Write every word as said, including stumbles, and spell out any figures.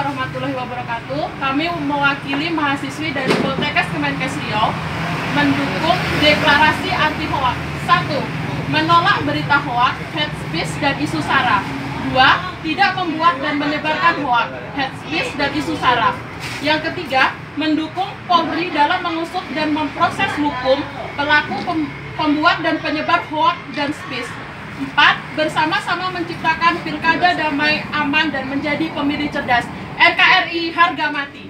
warahmatullahi wabarakatuh. Kami mewakili mahasiswi dari Poltekkes Kemenkes Riau mendukung deklarasi anti hoak. Satu, menolak berita hoak, hate speech dan isu sara. Dua, tidak membuat dan menyebarkan hoak, hate speech dan isu sara. Yang ketiga, mendukung Polri dalam mengusut dan memproses hukum pelaku pem pembuat dan penyebar hoak dan speech. Empat, bersama-sama menciptakan pilkada damai, aman, dan menjadi pemilih cerdas. N K R I harga mati.